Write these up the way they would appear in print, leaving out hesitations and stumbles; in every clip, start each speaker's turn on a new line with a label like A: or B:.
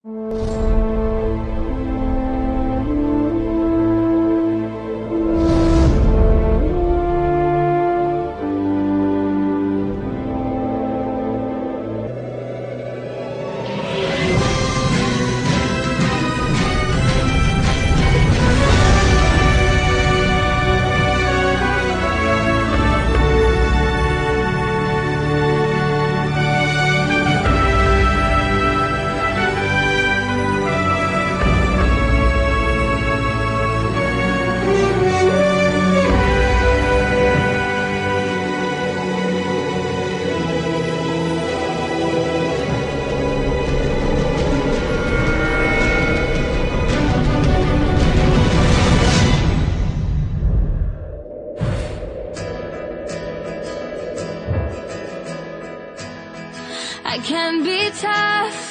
A: I can be tough,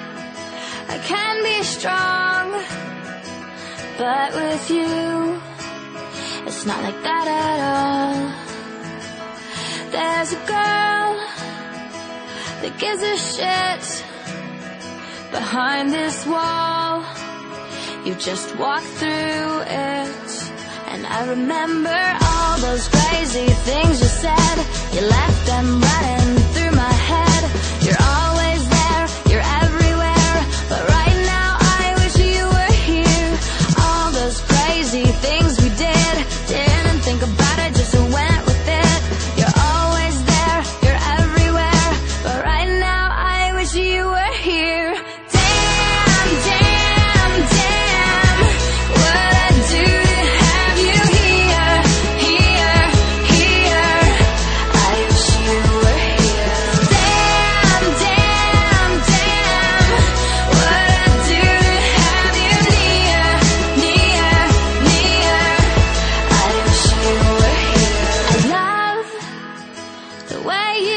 A: I can be strong, but with you, it's not like that at all. There's a girl that gives a shit behind this wall. You just walk through it, and I remember all those crazy things you said. You left them running through my head. You're always there, you're everywhere, but right now I wish you were here. All those crazy things we did, didn't think about it, just went with it. You're always there, you're everywhere, but right now I wish you were here. Damn, damn, damn, what I do to have you here, here, here. I wish you were here. Damn, damn, damn, what I do to have you near, near, near. I wish you were here. I love the way you